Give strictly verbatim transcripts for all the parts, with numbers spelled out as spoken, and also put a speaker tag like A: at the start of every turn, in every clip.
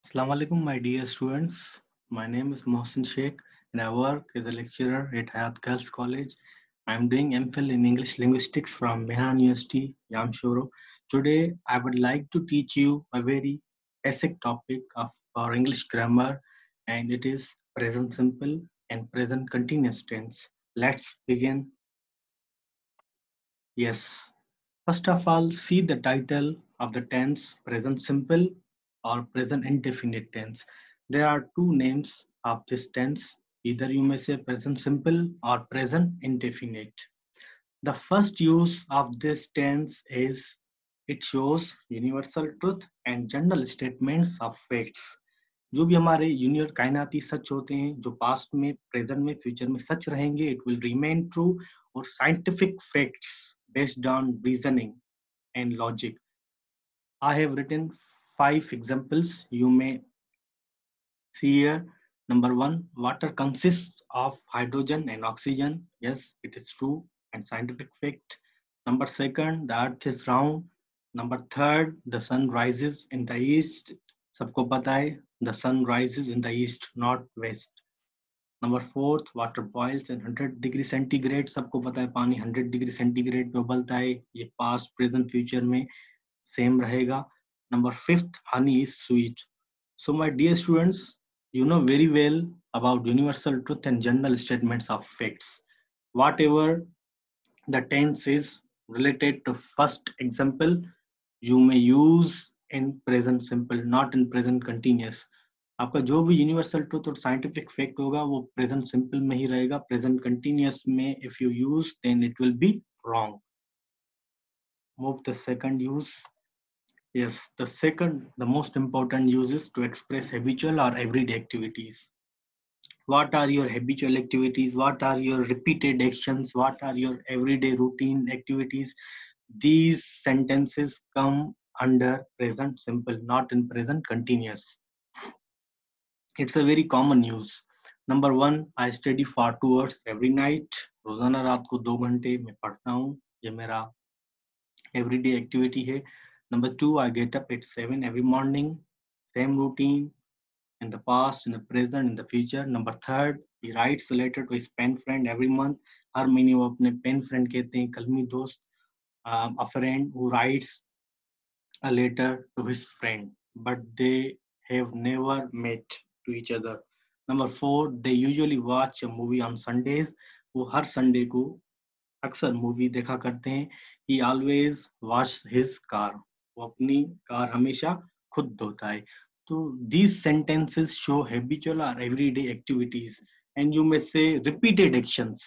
A: Assalamu alaikum, my dear students. My name is Mohsin Sheikh and I work as a lecturer at Hayat Girls College. I am doing MPhil in English Linguistics from Mehran University, Yamshoro. Today, I would like to teach you a very basic topic of our English grammar, and it is present simple and present continuous tense. Let's begin. Yes. First of all, see the title of the tense present simple or present indefinite tense. There are two names of this tense. Either you may say present simple or present indefinite. The first use of this tense is it shows universal truth and general statements of facts. जो भी हमारे यूनिवर कायनाती सच होते हैं जो past में present में future में सच रहेंगे इट विल रिमेन ट्रू और scientific facts based on reasoning and logic. I have written five examples. You may see here. Number one, water consists of hydrogen and oxygen. Yes, it is true and scientific fact. Number second, the earth is round. Number third, the sun rises in the east. सबको पता है the sun rises in the east, not west. Number fourth water boils at hundred degree centigrade सबको पता है पानी hundred degree centigrade पे उबलता है ये पास्ट प्रेजेंट फ्यूचर में सेम रहेगा number fifth honey is sweet so my dear students you know very well about universal truth and general statements of facts whatever the tense is related to first example you may use in present simple not in present continuous आपका जो भी universal truth और scientific fact होगा वो present simple में ही रहेगा present continuous में if you use then it will be wrong move the second use yes the second the most important use is to express habitual or everyday activities what are your habitual activities what are your repeated actions what are your everyday routine activities these sentences come under present simple not in present continuous it's a very common use number one I study for two hours every night रोजाना रात को दो घंटे मैं पढ़ता हूँ ये मेरा एवरीडे एक्टिविटी है number two I get up at seven every morning same routine in the past in the present in the future number third he writes a letter to his pen friend every month हर महीने वो अपने pen friend कहते हैं कलमी दोस्त um, a friend who writes a letter to his friend but they have never met to each other number four they usually watch a movie on Sundays वो हर Sunday को अक्सर मूवी देखा करते हैं he always wash his car वो अपनी car हमेशा खुद धोता है so these sentences show habitual or everyday activities and you may say repeated actions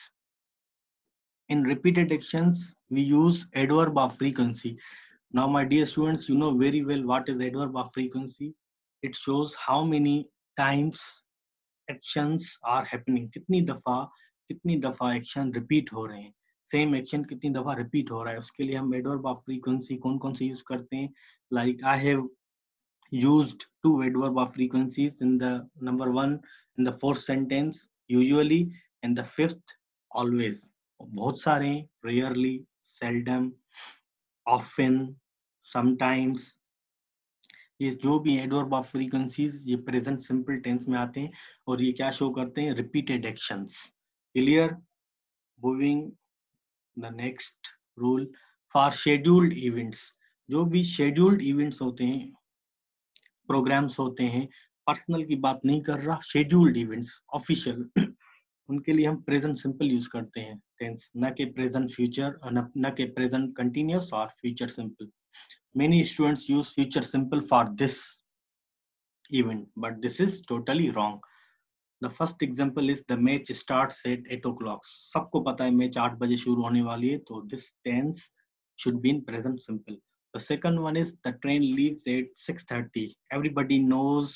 A: in repeated actions we use adverb of frequency now my dear students you know very well what is adverb of frequency it shows how many times actions are happening कितनी दफा कितनी दफा action repeat हो रहे हैं same action कितनी दफा repeat हो रहा है उसके लिए हम एडवर्ब ऑफ फ्रीक्वेंसी कौन कौन से यूज करते हैं like I have used two adverb of frequencies in the number one in the fourth sentence usually and the fifth always बहुत सारे rarely seldom often sometimes ये जो भी एडवर्ब ऑफ फ्रीक्वेंसीज ये प्रेजेंट सिंपल टेंस में आते हैं और ये क्या शो करते हैं repeated actions clear moving the next rule for scheduled events जो भी शेड्यूल्ड इवेंट्स होते हैं प्रोग्राम्स होते हैं पर्सनल की बात नहीं कर रहा शेड्यूल्ड इवेंट्स ऑफिशियल उनके लिए हम प्रेजेंट सिंपल यूज करते हैं टेंस न के प्रेजेंट फ्यूचर न, न के प्रेजेंट कंटिन्यूअस और future simple many students use future simple for this event but this is totally wrong the first example is the match starts at eight o'clock सबको पता है मैच आठ बजे शुरू होने वाली है तो this tense should be in present simple the second one is the train leaves at six thirty everybody knows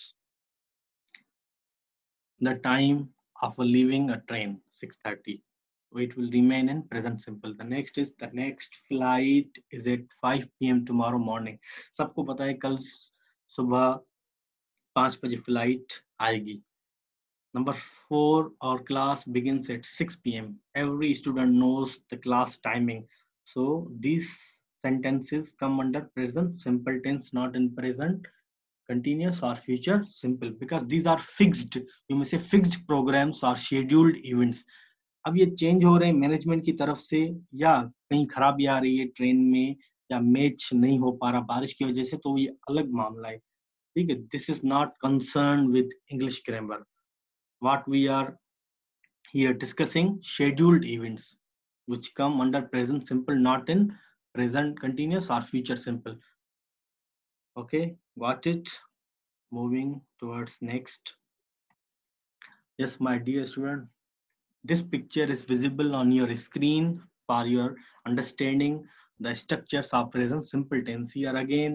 A: the time of leaving a train six thirty so it will remain in present simple the next is the next flight is at five p m tomorrow morning सबको पता है कल सुबह पाँच बजे flight आएगी number four our class begins at six p m every student knows the class timing so these sentences come under present simple tense not in present continuous or future simple, because these are fixed, you may say fixed programs or scheduled events. अब ये change हो रहे हैं management की तरफ से, या कहीं खराबी आ रही है ट्रेन में, या मैच नहीं हो पा रहा बारिश की वजह से, तो ये अलग मामला है, ठीक है. This is not concern with English grammar. What we are here discussing scheduled events which come under present simple, not in present continuous or future simple. Okay, got it. Moving towards next. Yes, my dear student, this picture is visible on your screen for your understanding the structures of present simple tense. Here again,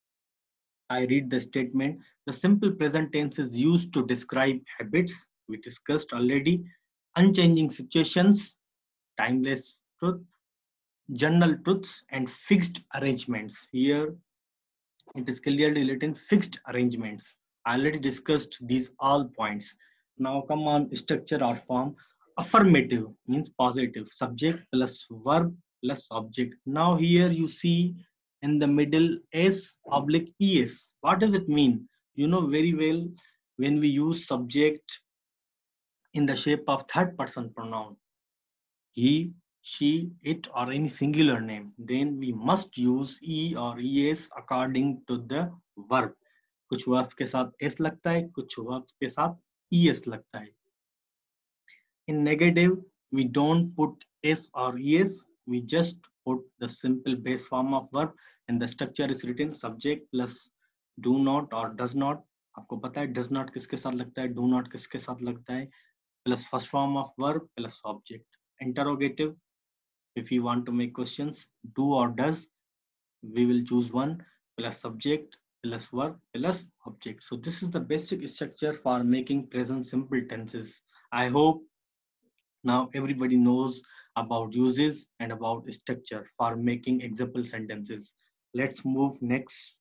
A: I read the statement. The simple present tense is used to describe habits we discussed already, unchanging situations, timeless truth, general truths, and fixed arrangements. Here it is clearly written fixed arrangements. I already discussed these all points. Now come on structure or form. Affirmative means positive, subject plus verb plus object. Now here you see in the middle s oblique es. What does it mean? You know very well, when we use subject in the shape of third person pronoun, he, she, it, or any singular name, then we must use e or es according to the verb. कुछ verbs के साथ s लगता है, कुछ verbs के साथ es लगता है. In negative, we don't put s or es, we just put the simple base form of verb, and the structure is written subject plus do not or does not. आपको पता है does not किसके साथ लगता है, do not किसके साथ लगता है, plus first form of verb plus object. Interrogative, if you want to make questions, do or does, we will choose one, plus subject plus verb plus object. So this is the basic structure for making present simple tenses. I hope now everybody knows about uses and about structure for making example sentences. Let's move next.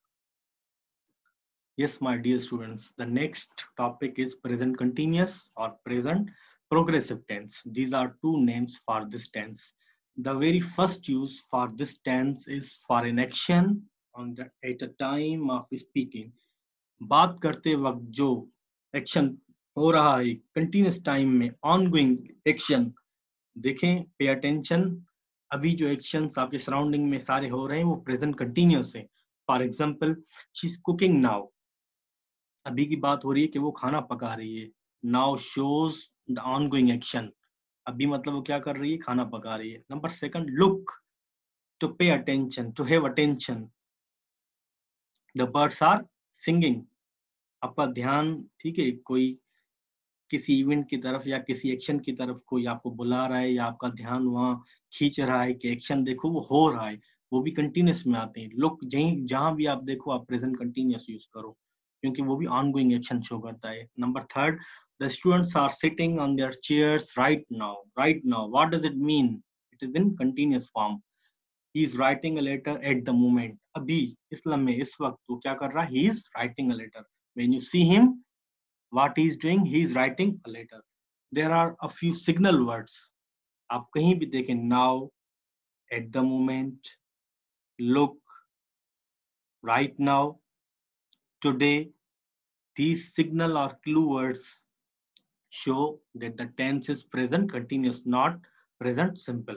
A: Yes, my dear students, the next topic is present continuous or present progressive tense. These are two names for this tense. The very first use for this tense is for an action on the, at a time of speaking. बात करते वक्त जो action हो रहा है continuous time में, ongoing action, देखें, pay attention. अभी जो एक्शंस आपके सराउंडिंग में सारे हो रहे हैं वो प्रेजेंट कंटिन्यूस है. For example, she is cooking now. अभी की बात हो रही है कि वो खाना पका रही है. Now shows the ongoing action. अभी मतलब वो क्या कर रही है, खाना पका रही है. Number second, look, to pay attention, to have attention. The birds are singing. आपका ध्यान, ठीक है, कोई किसी इवेंट की तरफ या किसी एक्शन की तरफ कोई आपको बुला रहा है या आपका ध्यान वहां खींच रहा है कि एक्शन देखो वो हो रहा है, वो भी कंटिन्यूस में आते हैं. लुक, जहीं जहां भी आप देखो आप प्रेजेंट कंटिन्यूस यूज करो, क्योंकि वो भी ऑनगोइंग एक्शन शो करता है. Number third, the students are sitting on their chairs right now. Right now, what does it mean? It is in continuous form. He is writing a letter at the moment. अभी इस लम्हे, इस वक्त वो क्या कर रहा है? He is writing a letter. When you see him, what he is doing, he is writing a letter. There are a few signal words. आप कहीं भी देखें, now, at the moment, look, right now, today, these signal or clue words show that the tense is present continuous, not present simple.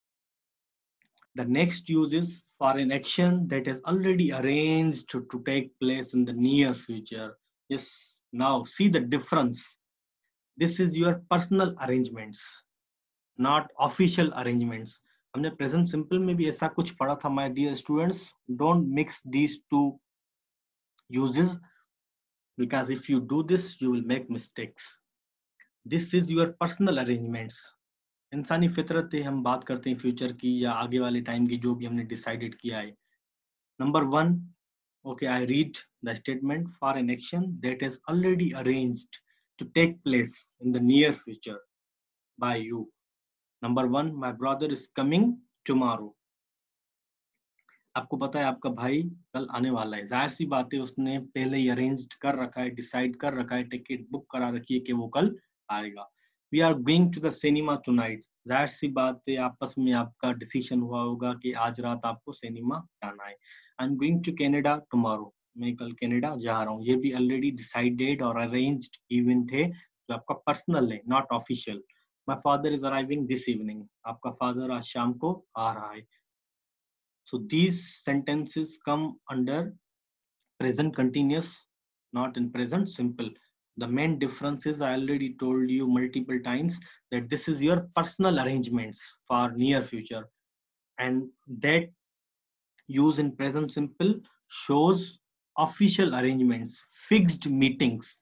A: The next use is for an action that is already arranged to, to take place in the near future. Yes, now see the difference. This is your personal arrangements, not official arrangements. हमने present simple में भी ऐसा कुछ पढ़ा था, my dear students. Don't mix these two uses, because if you do this, you will make mistakes. This is your personal arrangements. इंसानी फितरत है, हम बात करते हैं फ्यूचर की या आगे वाले टाइम की, जो भी हमने डिसाइडेड किया है. Number one, okay, I read the statement. For an action that is already arranged to take place in the near future by you. Number one, my brother is coming tomorrow. आपको पता है आपका भाई कल आने वाला है. जाहिर सी बात है, उसने पहले ही अरेंज कर रखा है, डिसाइड कर रखा है, टिकट बुक करा रखी है कि वो कल आएगा. We are going to the cinema tonight. जाहिर सी बात है, आपस में आपका डिसीजन हुआ होगा कि आज रात आपको सिनेमा जाना है. I'm going to Canada tomorrow. मैं कल कनाडा जा रहा हूँ, ये भी ऑलरेडी डिसाइडेड और अरेंज्ड इवेंट है जो आपका पर्सनल है, not official. My father is arriving this evening, आपका फादर आज शाम को आ रहा है. So these sentences come under present continuous, not in present simple. The main difference is, I already told you multiple times, that this is your personal arrangements for near future, and that use in present simple shows official arrangements, fixed meetings.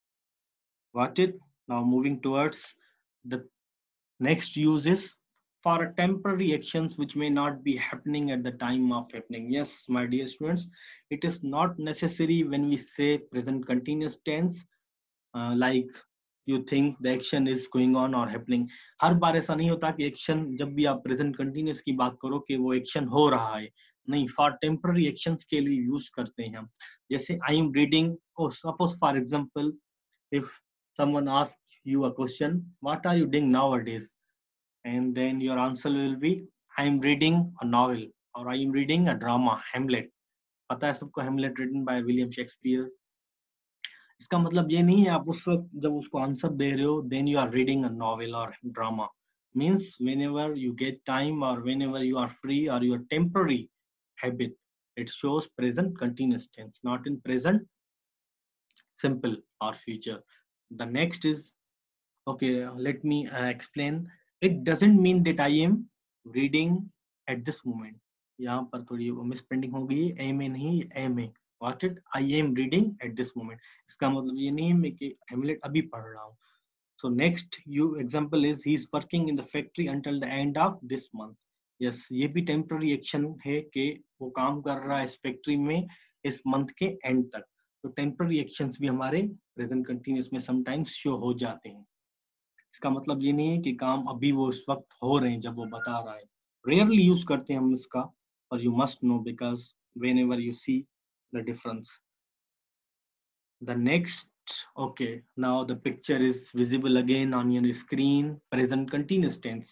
A: Got it? Now moving towards the next use is for a temporary actions which may not be happening at the time of happening. Yes, my dear students, it is not necessary when we say present continuous tense, uh, like you think the action is going on or happening. हर बार ऐसा नहीं होता कि action जब भी आप present continuous की बात करो कि वो action हो रहा है. नहीं, for temporary actions के लिए use करते हैं हम. जैसे I am reading, oh, suppose for example, if someone asks you a question, what are you doing nowadays? And then your answer will be, I am reading a novel or I am reading a drama, Hamlet. पता है सबको Hamlet written by William Shakespeare. इसका मतलब ये नहीं है आप उस वक्त जब उसको आंसर दे रहे हो then you are reading a novel or drama. Means whenever you get time or whenever you are free or your temporary habit, it shows present continuous tense, not in present simple or future. The next is, okay, let me uh, explain. It doesn't mean that I am reading at this moment. यहाँ पर थोड़ी misprinting हो गई, ए में नहीं ए में. Got it? I am reading at this moment. इसका मतलब ये नहीं है कि हेमलेट अभी पढ़ रहा हूँ. So next you example is he is working in the factory until the end of this month. Yes, ये भी temporary action है कि वो काम कर रहा है इस फैक्ट्री में इस मंथ के एंड तक. तो टेम्पररी एक्शंस भी हमारे प्रेजेंट कंटिन्यूस में समटाइम्स शो हो जाते हैं. इसका मतलब ये नहीं है कि काम अभी वो उस वक्त हो रहे हैं जब वो बता रहा है. रेयरली यूज करते हैं हम इसका, और you must know because whenever you see the difference. The next, okay, now the picture is visible again on your screen. Present continuous tense.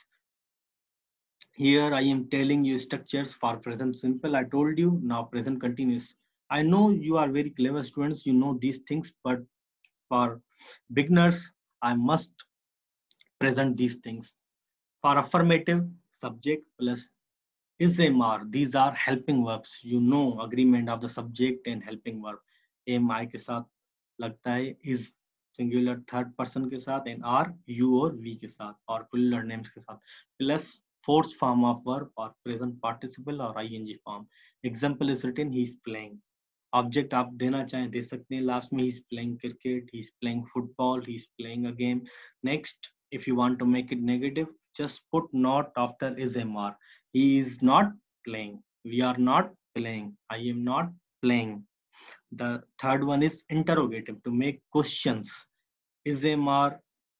A: Here I am telling you structures for present simple. I told you. Now present continuous. I know you are very clever students, you know these things, but for beginners I must present these things. For affirmative, subject plus is a mar. These are helping verbs. You know agreement of the subject and helping verb. Am I के साथ लगता है, is singular third person के साथ, and are you और we के साथ, और plural names के साथ, plus fourth form of verb or present participle or ing form. Example is written, he is playing. Object आप देना चाहें दे सकते हैं लास्ट में, he is playing cricket, he is playing football, he is playing a game. Next, if you want to make it negative, just put not after is mr. He is not playing, we are not playing, I am not playing. The third one is interrogative, to make questions. Is mr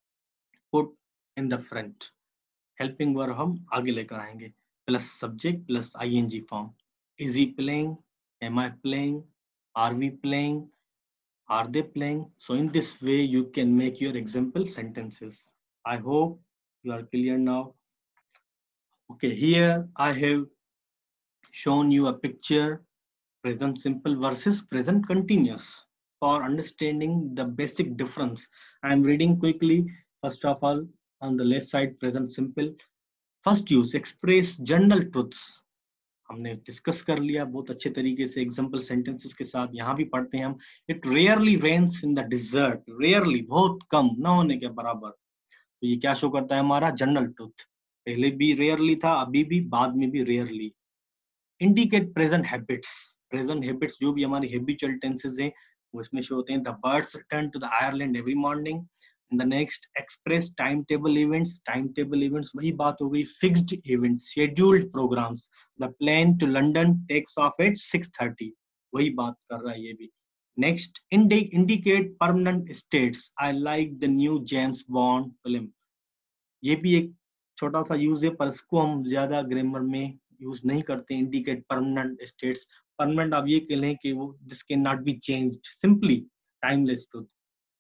A: put in the front. Helping verb हम आगे लेकर आएंगे, plus subject plus ing form. Is he playing? Am I playing? Are we playing? Are they playing? So in this way you can make your example sentences. I hope you are clear now. Okay, here I have shown you a picture, present simple versus present continuous, for understanding the basic difference. I am reading quickly. First of all, on the left side, present simple. First use, express general truths. हमने discuss कर लिया बहुत अच्छे तरीके से example sentences के साथ. यहाँ भी पढ़ते हैं हम, it rarely rains in the desert. Rarely, बहुत कम, न होने के बराबर. तो ये क्या शो करता है हमारा जनरल ट्रुथ. पहले भी रेयरली था, अभी भी, बाद में भी rarely. Indicate present habits. Present habits जो भी हमारी हैबिचुअल टेंसेस हैं वो इसमें शो होते हैं. The birds return to the Ireland every morning. And the next, express timetable events. Timetable events वही बात हो गई, fixed events, scheduled programs. The plane to London takes off at six thirty. वही बात कर रहा है ये भी. Next, indi indicate permanent states. I like the new James Bond film. ये भी एक छोटा सा यूज है, पर इसको हम ज्यादा ग्रामर में यूज नहीं करते. Indicate permanent states. परमानेंट आप ये कह लें कि वो this can not be changed, simply timeless truth.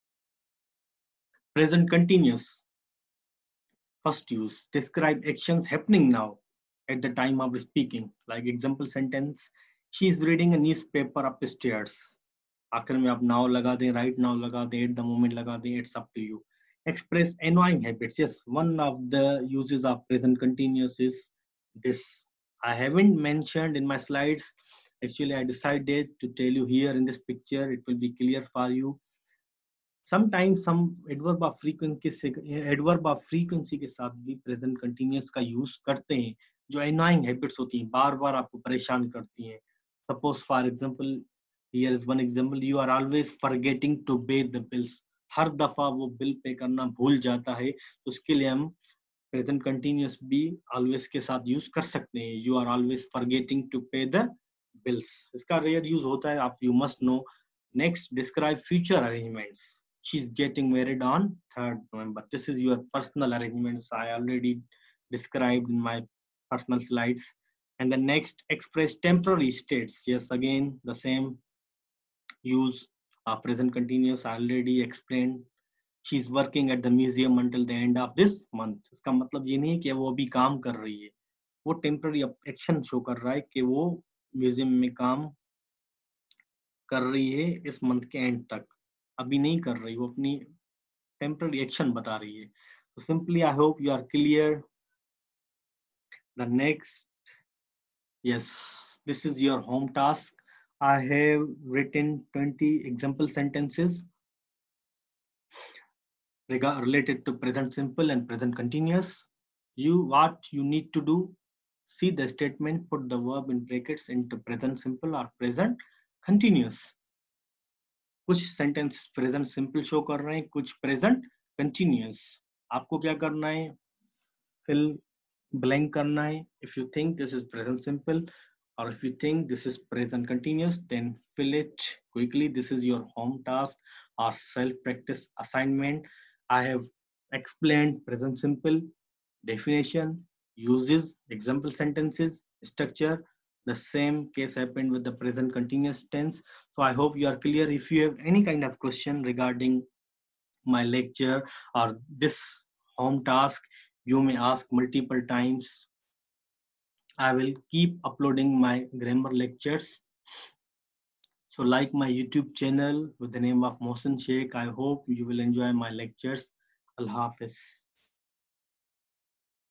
A: Present continuous. First use, describe actions happening now at the time of speaking. Like example sentence, She is reading a newspaper upstairs. आखिर में आप now लगा दें, right now लगा दें, at the moment लगा दें, it's up to you. Express annoying habits. Yes, one of the uses of present continuous is this. I haven't mentioned in my slides. Actually, I decided to tell you here in this picture. It will be clear for you. Sometimes some adverb of frequency से adverb of frequency के साथ भी present continuous का use करते हैं जो annoying habits होती हैं, बार बार आपको परेशान करती हैं. Suppose for example, here is one example, you are always forgetting to pay the bills. हर दफा वो बिल पे करना भूल जाता है, तो उसके लिए हम present continuous भी always के साथ use कर सकते हैं. You are always forgetting to pay the bills. इसका rare use होता है, आप you must know. Next, describe future arrangements. She's getting married on third November. This is your personal arrangements. I already described in my personal slides. And the next, express temporary states. Yes, again, the same use of present continuous. I already explained. She's working at the museum until the end of this month. इसका मतलब ये नहीं है कि वो अभी काम कर रही है. वो temporary action show कर रहा है कि वो museum में काम कर रही है इस month के end तक. अभी नहीं कर रही, वो अपनी temporary action बता रही है. So simply I hope you are clear. The next, yes, this is your home task. I have written twenty example sentences related to present simple and present continuous. You, what you need to do, see the statement, put the verb in brackets into present simple or present continuous. कुछ sentence present simple show कर रहे हैं, कुछ present continuous. आपको क्या करना है, fill blank करना है. If you think this is present simple or if you think this is present continuous, then fill it quickly. This is your home task or self practice assignment. I have explained present simple, definition, uses, example sentences, structure. The same case happened with the present continuous tense. So I hope you are clear. If you have any kind of question regarding my lecture or this home task, you may ask multiple times. I will keep uploading my grammar lectures. So like my YouTube channel with the name of Mohsin Sheikh. I hope you will enjoy my lectures. Allah Hafiz.